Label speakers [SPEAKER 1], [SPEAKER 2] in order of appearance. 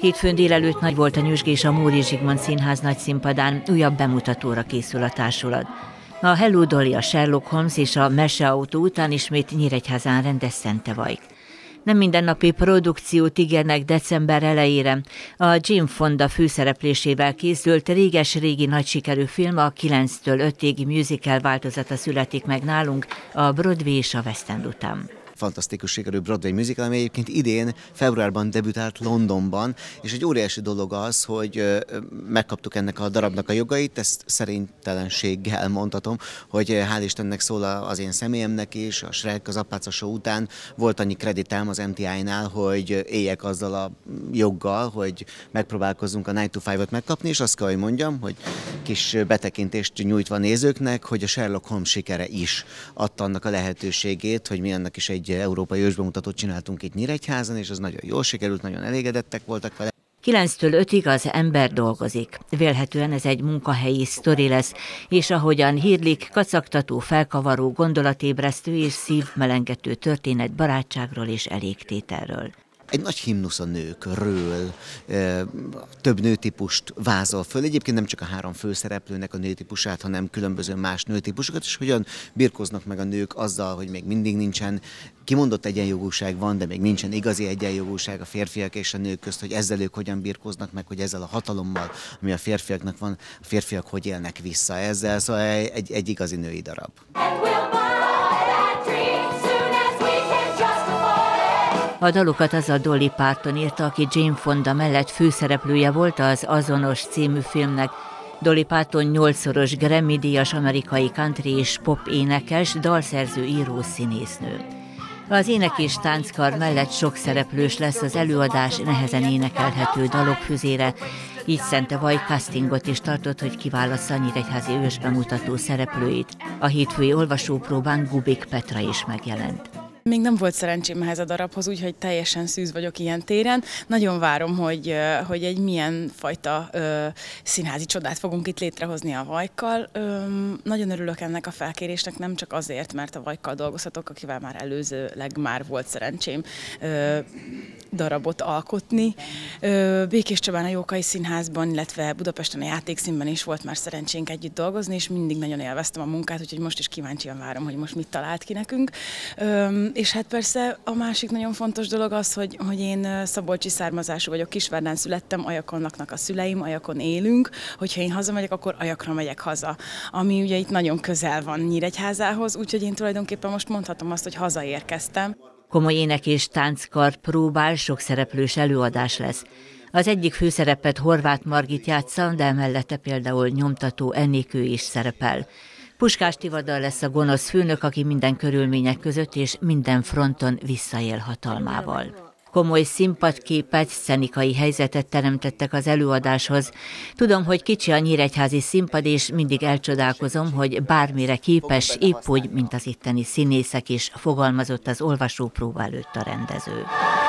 [SPEAKER 1] Hétfőn délelőtt nagy volt a nyüzsgés a Móricz Zsigmond Színház nagyszínpadán, újabb bemutatóra készül a társulat. A Hello Dolly, a Sherlock Holmes és a Meseautó után ismét Nyíregyházán rendez Szentevajk. Nem mindennapi produkciót ígérnek december elejére. A Jane Fonda főszereplésével készült réges-régi nagy sikerű film, a 9-től 5-ig musical változata születik meg nálunk a Broadway és a West End után.
[SPEAKER 2] Fantasztikus sikerű Broadway musical, ami egyébként idén, februárban debütált Londonban, és egy óriási dolog az, hogy megkaptuk ennek a darabnak a jogait, ezt szerintelenséggel mondhatom, hogy hál' Istennek szól az én személyemnek is, a Shrek, az Apáca Show után volt annyi kreditem az MTI-nál, hogy éljek azzal a joggal, hogy megpróbálkozzunk a 9-to-5-ot megkapni, és azt kell, hogy mondjam, hogy kis betekintést nyújtva nézőknek, hogy a Sherlock Holmes sikere is adta annak a lehetőségét, hogy mi annak is egy európai ősbemutatót csináltunk itt Nyíregyházan, és az nagyon jól sikerült, nagyon elégedettek voltak vele.
[SPEAKER 1] 9-től 5-ig az ember dolgozik. Vélhetően ez egy munkahelyi sztori lesz, és ahogyan hírlik, kacagtató, felkavaró, gondolatébresztő és szívmelengető történet barátságról és elégtételről.
[SPEAKER 2] Egy nagy himnusz a nőkről, több nőtípust vázol föl. Egyébként nem csak a 3 főszereplőnek a nőtípusát, hanem különböző más nőtípusokat, és hogyan birkóznak meg a nők azzal, hogy még mindig nincsen kimondott egyenjogúság van, de még nincsen igazi egyenjogúság a férfiak és a nők közt, hogy ezzel ők hogyan birkóznak meg, hogy ezzel a hatalommal, ami a férfiaknak van, a férfiak hogy élnek vissza ezzel. Szóval egy igazi női darab.
[SPEAKER 1] A dalokat az a Dolly Parton írta, aki Jane Fonda mellett főszereplője volt az azonos című filmnek. Dolly Parton 8-szoros Grammy-díjas amerikai country és pop énekes, dalszerző, író, színésznő. Az ének és tánckar mellett sok szereplős lesz az előadás nehezen énekelhető dalok füzére, így Szentevajk castingot is tartott, hogy kiválassza a nyíregyházi ősbemutató szereplőit. A hétfői olvasópróbán Gubik Petra is megjelent.
[SPEAKER 3] Még nem volt szerencsém ehhez a darabhoz, úgyhogy teljesen szűz vagyok ilyen téren. Nagyon várom, hogy egy milyen fajta színházi csodát fogunk itt létrehozni a Vajkkal. Nagyon örülök ennek a felkérésnek, nem csak azért, mert a Vajkkal dolgozhatok, akivel már előzőleg már volt szerencsém darabot alkotni. Békés Csabán a Jókai Színházban, illetve Budapesten a Játékszínben is volt már szerencsénk együtt dolgozni, és mindig nagyon élveztem a munkát, úgyhogy most is kíváncsian várom, hogy most mit talált ki nekünk. És hát persze a másik nagyon fontos dolog az, hogy én szabolcsi származású vagyok, Kisvárdán születtem, Ajakon laknak a szüleim, Ajakon élünk, hogyha én hazamegyek, akkor Ajakra megyek haza, ami ugye itt nagyon közel van Nyíregyházához, úgyhogy én tulajdonképpen most mondhatom azt, hogy hazaérkeztem.
[SPEAKER 1] Komoly ének és tánckar próbál, sok szereplős előadás lesz. Az egyik főszerepet Horváth Margit játsza, de mellette például nyomtató Enikő is szerepel. Puskás Tivadar lesz a gonosz főnök, aki minden körülmények között és minden fronton visszaél hatalmával. Komoly színpadképet, szcenikai helyzetet teremtettek az előadáshoz. Tudom, hogy kicsi a nyíregyházi színpad, és mindig elcsodálkozom, hogy bármire képes, épp úgy, mint az itteni színészek is, fogalmazott az olvasópróba előtt a rendező.